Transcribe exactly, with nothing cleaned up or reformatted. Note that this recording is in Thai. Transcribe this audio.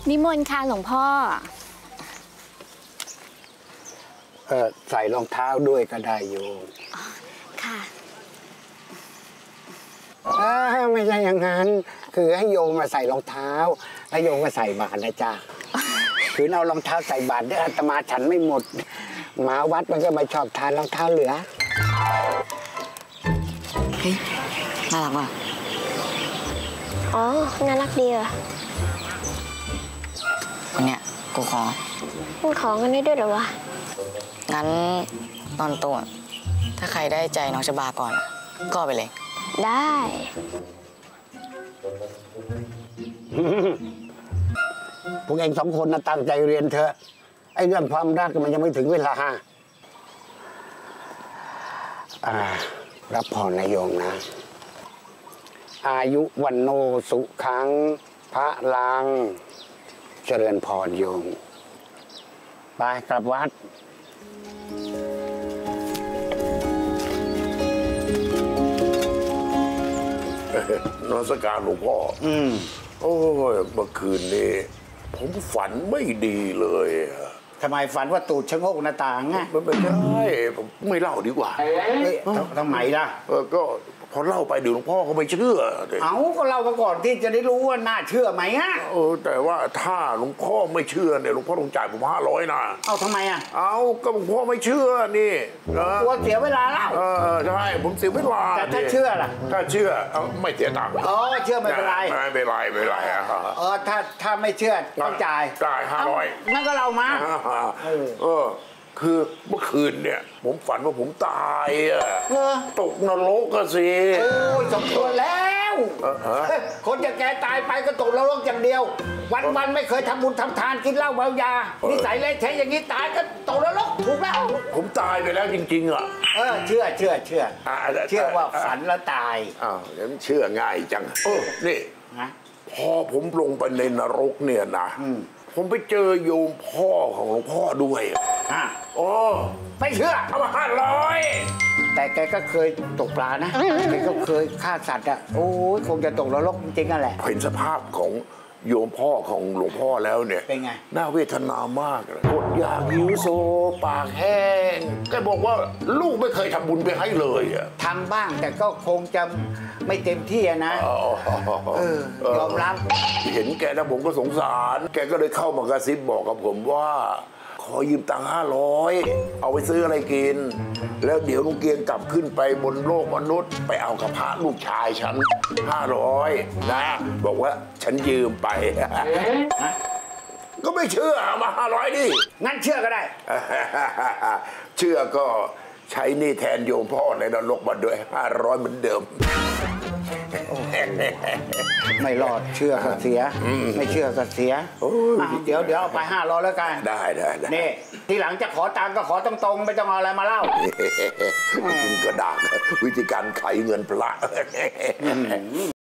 นิมนต์ค่ะหลวงพ่อเออใส่รองเท้าด้วยก็ได้โยมค่ะเออไม่ใช่อย่างนั้นคือให้โยมมาใส่รองเท้าแล้วโยมก็ใส่บาตรนะจ๊ะคือเอารองเท้าใส่บาตรได้อาตมาฉันไม่หมดหมาวัดมันก็ไม่ชอบทานรองเท้าเหลือเฮ้ยน่ารักว่ะอ๋อน่ารักดีอ่ะวันเนี้ยกูขอมันขอกันได้ด้วยเหรอวะงั้นตอนตัวถ้าใครได้ใจน้องชบาก่อนก็ไปเลยได้พวกเองสองคนนะตั้งใจเรียนเถอะไอ้เรื่องความรักมันยังไม่ถึงเวลาอ่ารับพรนายโยมนะอายุวันโนสุขังพระลังเจริญพรโยมไปกลับวัดนมัสการหลวงพ่ออืมโอ้ยเมื่อคืนนี้ผมฝันไม่ดีเลยทำไมฝันว่าตูดชะโงกหน้าต่างไงมันไม่ใช่ผมไม่เล่าดีกว่าทำไมล่ะเออก็พอเล่าไปเดี๋ยวหลวงพ่อก็ไม่เชื่อเอาก็เล่ามาก่อนที่จะได้รู้ว่าน่าเชื่อไหมอ่ะเออแต่ว่าถ้าหลวงพ่อไม่เชื่อเนี่ยหลวงพ่อต้องจ่ายผมห้าร้อยนะเอาทำไมอ่ะเอาก็หลวงพ่อไม่เชื่อนี่กลัวเสียเวลาเล่าเออใช่ผมเสียเวลาแต่ถ้าเชื่อล่ะถ้าเชื่อไม่เสียตังค์อ๋อเชื่อไม่เป็นไรไม่เป็นไรไม่เป็นไรเออถ้าถ้าไม่เชื่อต้องจ่ายจ่ายห้าร้อยนั่นก็เรามาเออคือเมื่อคืนเนี่ยผมฝันว่าผมตายอ่ะตกนรกก็สิโอ้ยสมควรแล้วคนจะแกตายไปก็ตกนรกอย่างเดียววันวันไม่เคยทำบุญทำทานกินเหล้าเมายานิสัยเละเทะอย่างนี้ตายก็ตกนรกถูกแล้วผมตายไปแล้วจริงๆอ่ะเออเชื่อเชื่อเชื่อเชื่อว่าฝันแล้วตายอ้าวงั้นเชื่อง่ายจังเออนี่พอผมลงไปในนรกเนี่ยนะผมไปเจอโยมพ่อของหลวงพ่อด้วยอ่ะโอ้ไม่เชื่อเอามาห้าร้อยแต่แกก็เคยตกปลานะแกก็เคยฆ่าสัตว์อ่ะโอ้ยคงจะตกนรกจริงๆนั่นแหละเห็นสภาพของโยมพ่อของหลวงพ่อแล้วเนี่ยเป็นไงน่าเวทนามากเลยอดอยากหิวโซปากแห้งแกบอกว่าลูกไม่เคยทำบุญไปให้เลยอ่ะทำบ้างแต่ก็คงจะไม่เต็มที่นะเออยอมรับเห็นแกนะผมก็สงสารแกก็เลยเข้ามากระซิบบอกกับผมว่าขอยืมตังค์ห้าร้อยเอาไปซื้ออะไรกินแล้วเดี๋ยวลุงเกียงกลับขึ้นไปบนโลกมนุษย์ไปเอากับพระลูกชายฉันห้าร้อยนะบอกว่าฉันยืมไปก็ไม่เชื่อเอามาห้าร้อยดิงั้นเชื่อก็ได้เชื่อก็ใช้นี่แทนโยมพ่อในนรกมาด้วยห้าร้อยเหมือนเดิมไม่รอดเชื่อก็เสียไม่เชื่อก็เสียเดี๋ยวเดี๋ยวเอาไปห้าร้อยแล้วกันได้ได้นี่ทีหลังจะขอตังก็ขอตรงๆไม่ต้องเอาอะไรมาเล่าคุณกระดาษวิธีการไขเงินพระ